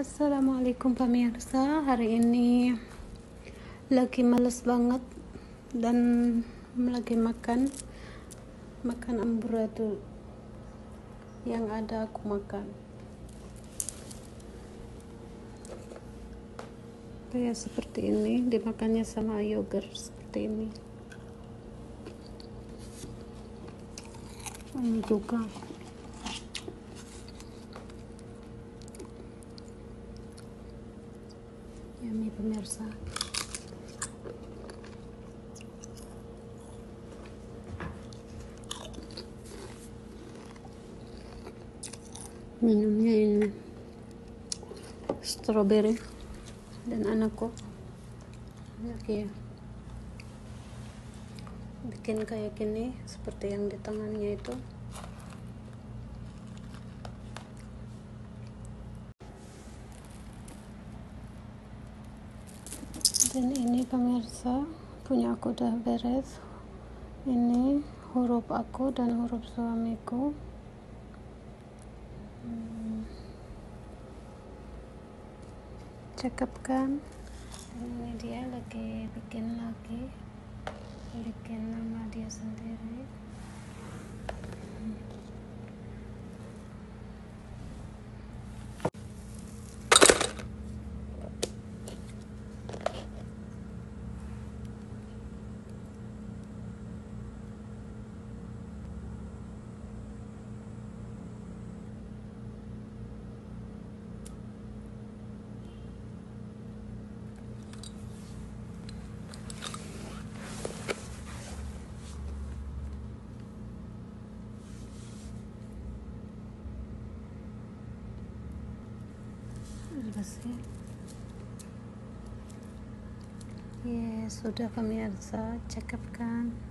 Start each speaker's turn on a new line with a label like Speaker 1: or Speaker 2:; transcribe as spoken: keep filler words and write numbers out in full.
Speaker 1: Assalamualaikum pemirsa, hari ini lagi males banget dan lagi makan makan amburadul yang ada aku makan kayak seperti ini, dimakannya sama yogurt seperti ini. Ini juga yummy pemirsa. Minumnya ini strawberry dan anakku lagi bikin kayak gini seperti yang di tangannya itu. Dan ini pemirsa, punya aku udah beres. Ini huruf aku dan huruf suamiku. Hmm. Cakep kan? Dan ini dia lagi bikin lagi, bikin nama dia sendiri. Bersih. Yes, sudah pemirsa, cakep kan?